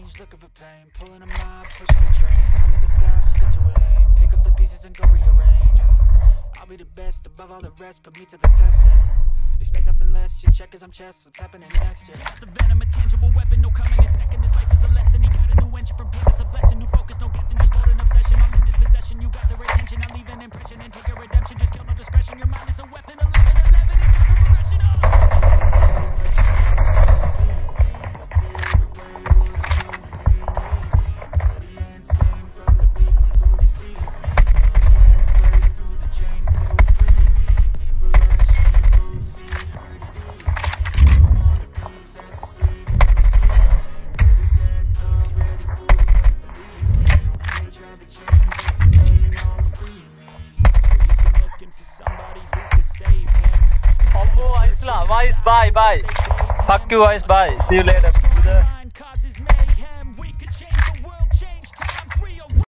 change, looking for pain. Pulling a mob, pushing the train. I'll never stop, stick to a lane. Pick up the pieces and go rearrange. I'll be the best above all the rest, put me to the test. Expect nothing less, you check as I'm chess. What's happening next? Yeah. The venom, a tangible weapon, no coming in second. This life is a lesson. He got a new engine from pain, it's a blessing. New focus, no guessing, just bold an obsession. I'm in this possession, you got the retention. I leave an impression and take your redemption. Just kill no discretion. Your mind is a weapon. 11-11 is not a progression. Bye. Fuck you guys. Bye. See you later.